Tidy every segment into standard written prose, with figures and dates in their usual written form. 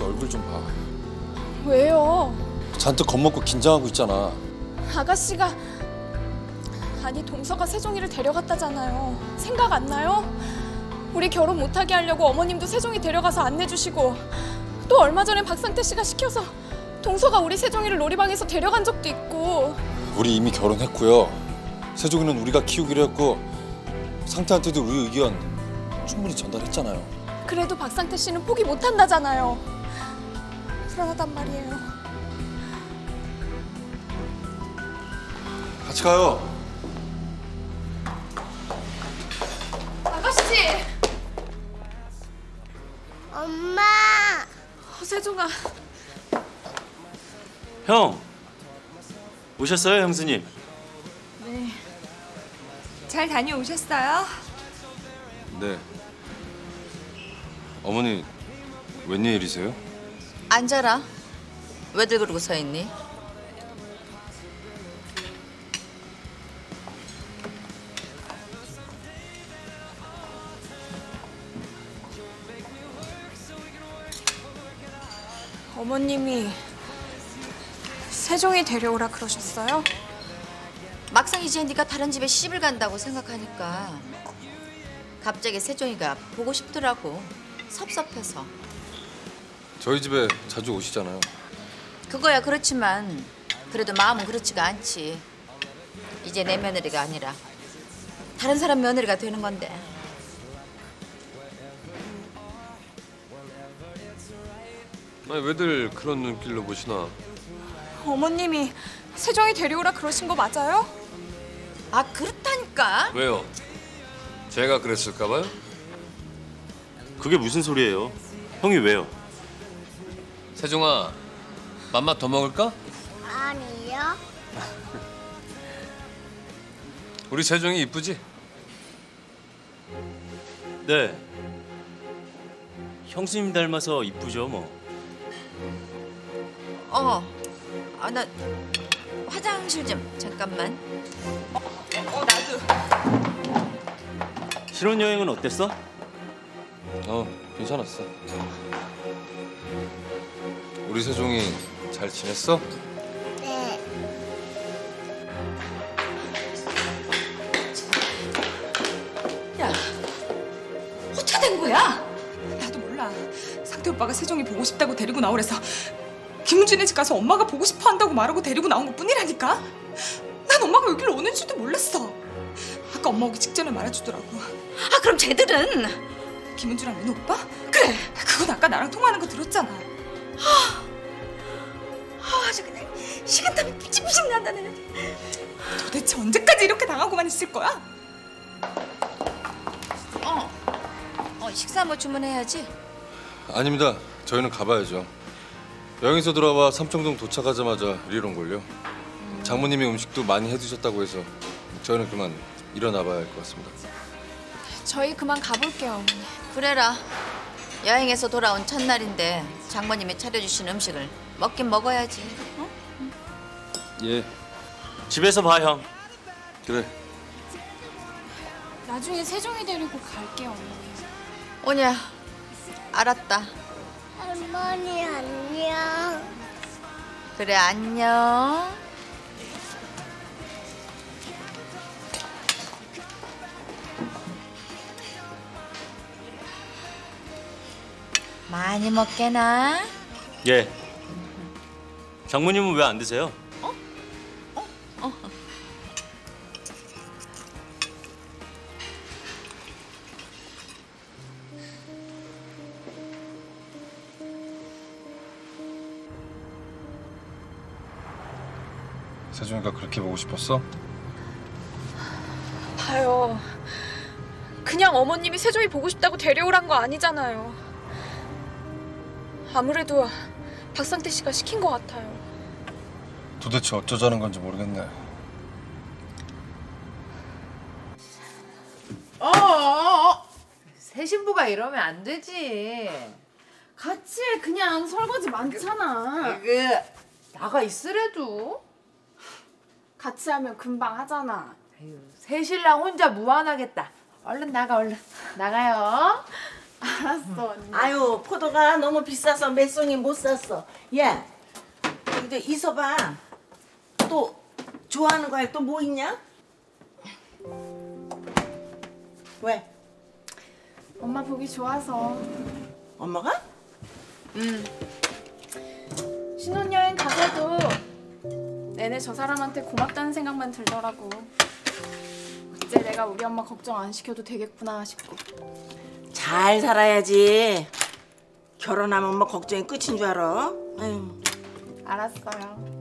아가씨 얼굴 좀 봐. 왜요? 잔뜩 겁먹고 긴장하고 있잖아. 아가씨가 아니 동서가 세종이를 데려갔다잖아요. 생각 안 나요? 우리 결혼 못하게 하려고 어머님도 세종이 데려가서 안내주시고 또 얼마 전에 박상태 씨가 시켜서 동서가 우리 세종이를 놀이방에서 데려간 적도 있고. 우리 이미 결혼했고요. 세종이는 우리가 키우기로 했고 상태한테도 우리 의견 충분히 전달했잖아요. 그래도 박상태 씨는 포기 못한다잖아요. 불안하단 말이에요. 같이 가요. 아가씨! 엄마! 세종아. 형! 오셨어요, 형수님? 네. 잘 다녀오셨어요? 네. 어머니 웬일이세요? 앉아라. 왜들 그러고 서 있니? 어머님이 세종이 데려오라 그러셨어요? 막상 이제 네가 다른 집에 시집을 간다고 생각하니까 갑자기 세종이가 보고 싶더라고. 섭섭해서. 저희 집에 자주 오시잖아요. 그거야 그렇지만 그래도 마음은 그렇지가 않지. 이제 내 며느리가 아니라 다른 사람 며느리가 되는 건데. 아니 왜들 그런 눈길로 보시나? 어머님이 세종이 데려오라 그러신 거 맞아요? 아 그렇다니까. 왜요? 제가 그랬을까 봐요? 그게 무슨 소리예요? 형이 왜요? 세종아, 맘맛 더 먹을까? 아니요. 우리 세종이 이쁘지? 네. 형수님 닮아서 이쁘죠, 뭐. 나 화장실 좀 잠깐만. 나도. 신혼여행은 어땠어? 괜찮았어. 우리 세종이 잘 지냈어? 네. 야, 어떻게 된 거야? 나도 몰라. 상태 오빠가 세종이 보고 싶다고 데리고 나오래서 김은준네 집 가서 엄마가 보고 싶어 한다고 말하고 데리고 나온 것뿐이라니까. 난 엄마가 여기로 오는지도 몰랐어. 아까 엄마 오기 직전에 말해주더라고. 아 그럼 쟤들은? 김은주랑 민호 오빠? 그래, 그건 아까 나랑 통화하는 거 들었잖아. 아주 그냥 식은땀이 삐직삐직 난다 내가. 도대체 언제까지 이렇게 당하고만 있을 거야? 식사 뭐 주문해야지. 아닙니다. 저희는 가봐야죠. 여행에서 돌아와 삼청동 도착하자마자 이리론걸요. 장모님이 음식도 많이 해두셨다고 해서 저희는 그만 일어나 봐야 할 것 같습니다. 저희 그만 가볼게요, 어머니. 그래라. 여행에서 돌아온 첫날인데 장모님이 차려주신 음식을 먹긴 먹어야지. 어? 예, 집에서 봐, 형. 그래. 나중에 세종이 데리고 갈게요, 어머니. 오냐, 알았다. 할머니 안녕. 그래, 안녕. 많이 먹게나? 예. 장모님은 왜 안 드세요? 세종이가 그렇게 보고 싶었어? 봐요. 그냥 어머님이 세종이 보고 싶다고 데려오란 거 아니잖아요. 아무래도 박상태 씨가 시킨 것 같아요. 도대체 어쩌자는 건지 모르겠네. 새 신부가 이러면 안 되지. 같이 해. 그냥 설거지 많잖아. 나가 있으래도. 같이 하면 금방 하잖아. 아유, 새 신랑 혼자 무안하겠다. 얼른 나가, 얼른. 나가요. 알았어 언니. 아유 포도가 너무 비싸서 몇 송이 못 샀어. 야, 이제 있어봐. 또 좋아하는 과일 또 뭐 있냐? 왜? 엄마 보기 좋아서. 엄마가? 신혼여행 가서도 내내 저 사람한테 고맙다는 생각만 들더라고. 이제 내가 우리 엄마 걱정 안 시켜도 되겠구나 싶고. 잘 살아야지. 결혼하면 뭐 걱정이 끝인 줄 알아? 아유. 알았어요.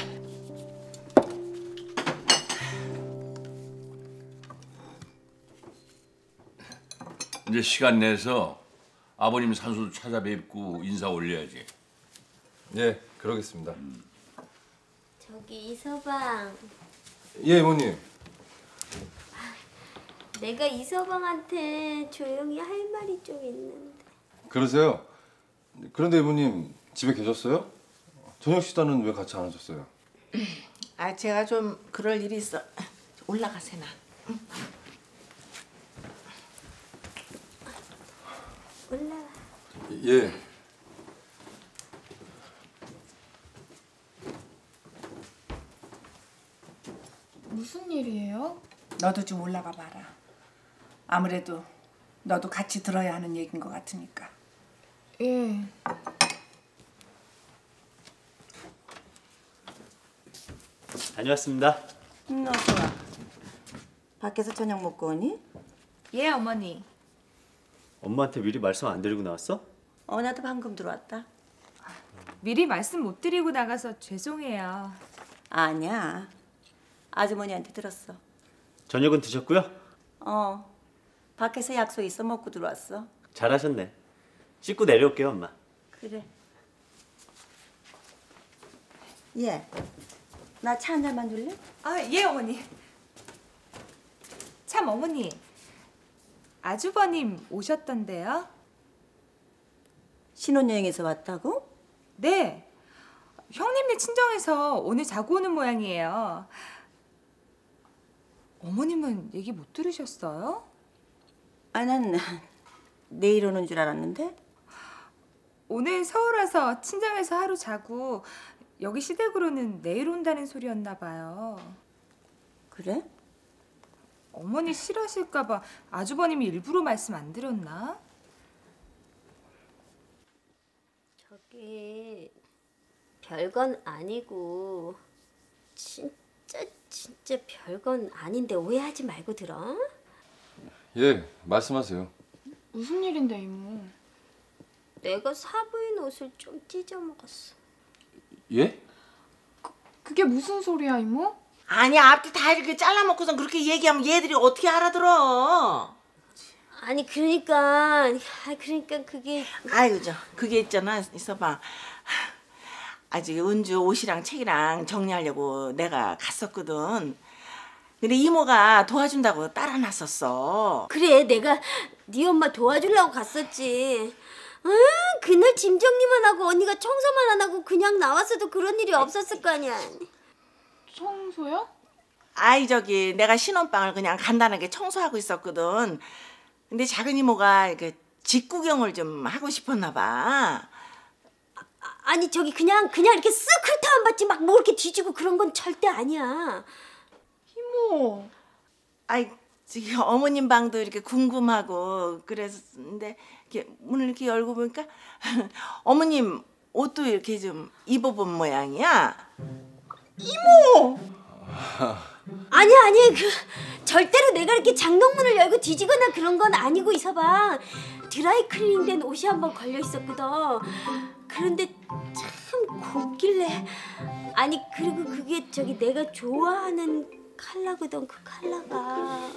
이제 시간 내서 아버님 산소 찾아뵙고 인사 올려야지. 예, 그러겠습니다. 저기 이서방, 예, 이모님. 내가 이서방한테 조용히 할 말이 좀 있는데. 그러세요? 그런데 이모님 집에 계셨어요? 저녁 식사는 왜 같이 안 하셨어요? 아 제가 좀 그럴 일이 있어. 올라가세나. 올라와. 예. 무슨 일이에요? 너도 좀 올라가 봐라. 아무래도 너도 같이 들어야 하는 얘기인 것 같으니까. 예. 다녀왔습니다. 어서 와. 밖에서 저녁 먹고 오니? 예, 어머니. 엄마한테 미리 말씀 안 드리고 나왔어? 나도 방금 들어왔다. 미리 말씀 못 드리고 나가서 죄송해요. 아니야. 아주머니한테 들었어. 저녁은 드셨고요? 밖에서 약속 있어 먹고 들어왔어. 잘하셨네. 씻고 내려올게요, 엄마. 그래. 예. 나 차 한 잔만 줄래? 아, 예, 어머니. 참, 어머니. 아주버님 오셨던데요? 신혼여행에서 왔다고? 네. 형님네 친정에서 오늘 자고 오는 모양이에요. 어머님은 얘기 못 들으셨어요? 아, 난 내일 오는 줄 알았는데. 오늘 서울 와서 친정에서 하루 자고 여기 시댁으로는 내일 온다는 소리였나 봐요. 그래? 어머니 싫어하실까 봐 아주버님이 일부러 말씀 안 드렸나? 저기 별건 아니고 진짜 별건 아닌데 오해하지 말고 들어. 예, 말씀하세요. 무슨 일인데 이모? 내가 사부인 옷을 좀 찢어 먹었어. 예? 그게 무슨 소리야 이모? 아니 앞뒤 다 이렇게 잘라먹고선 그렇게 얘기하면 얘들이 어떻게 알아들어? 아니 그러니까 그게 아이고 그게 있잖아. 있어봐. 아직 은주 옷이랑 책이랑 정리하려고 내가 갔었거든. 근데 이모가 도와준다고 따라 놨었어. 그래 내가 네 엄마 도와주려고 갔었지. 그날 짐 정리만 하고 언니가 청소만 안 하고 그냥 나왔어도 그런 일이 없었을 거 아니야. 청소요? 아이 내가 신혼방을 그냥 간단하게 청소하고 있었거든. 근데 작은 이모가 집 구경을 좀 하고 싶었나 봐. 아니 저기 그냥 이렇게 쓱 훑어만 봤지 막 뭐 이렇게 뒤지고 그런 건 절대 아니야. 이모. 아이 어머님 방도 이렇게 궁금하고 그랬는데 이렇게 문을 이렇게 열고 보니까 어머님 옷도 이렇게 좀 입어본 모양이야. 이모! 아니 절대로 내가 이렇게 장롱문을 열고 뒤지거나 그런 건 아니고 이서방 드라이클리닝된 옷이 한번 걸려 있었거든. 그런데 참 곱길래 아니 그리고 그게 저기 내가 좋아하는 컬러거든. 그 컬러가.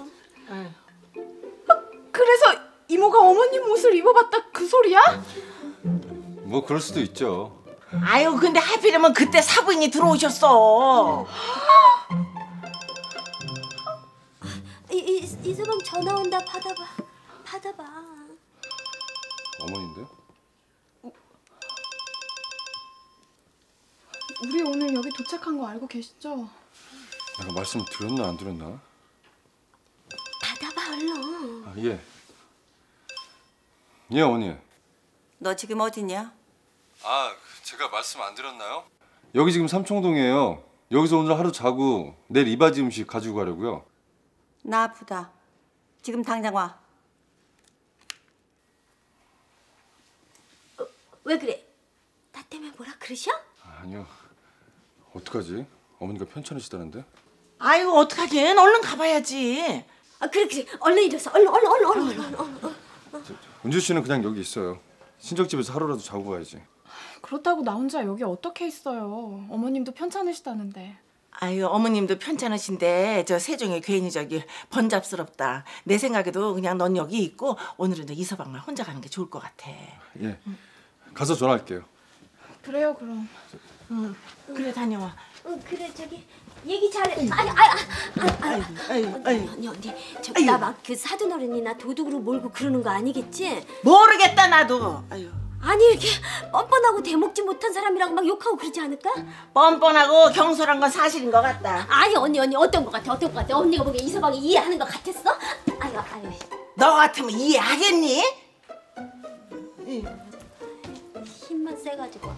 그래서 이모가 어머님 옷을 입어봤다 그 소리야? 뭐 그럴 수도 있죠. 아유 근데 하필이면 그때 사부인이 들어오셨어. 이서방 전화 온다. 받아봐. 어머니인데요? 우리 오늘 여기 도착한 거 알고 계시죠? 내가 말씀 드렸나 안 드렸나? 받아봐 얼른. 아, 예. 예, 어머니. 너 지금 어디냐? 아, 제가 말씀 안 드렸나요? 여기 지금 삼청동이에요. 여기서 오늘 하루 자고 내일 이바지 음식 가지고 가려고요. 나 아프다. 지금 당장 와. 왜 그래? 나 때문에 뭐라 그러셔? 아니요. 어떡하지? 어머니가 편찮으시다는데? 아이고 어떡하긴 얼른 가봐야지. 아 그래 얼른 일어서 얼른. 은주 씨는 그냥 여기 있어요. 친척집에서 하루라도 자고 가야지. 그렇다고 나 혼자 여기 어떻게 있어요? 어머님도 편찮으시다는데. 아유 어머님도 편찮으신데 저 세종이 괜히 저기 번잡스럽다. 내 생각에도 그냥 넌 여기 있고 오늘은 저 이서방만 혼자 가는 게 좋을 것 같아. 예. 가서 전화할게요. 그래요 그럼. 그래 다녀와. 그래 저기 얘기 잘해. 언니 저기 나 막 그 사돈 어른이나 도둑으로 몰고 그러는 거 아니겠지? 모르겠다 나도. 아유. 아니 이렇게 뻔뻔하고 대먹지 못한 사람이라고 막 욕하고 그러지 않을까? 뻔뻔하고 경솔한 건 사실인 것 같다. 아니 언니 어떤 거 같아? 언니가 보기에 이서방이 이해하는 거 같았어? 아유. 너 같으면 이해하겠니? 힘만 세가지고.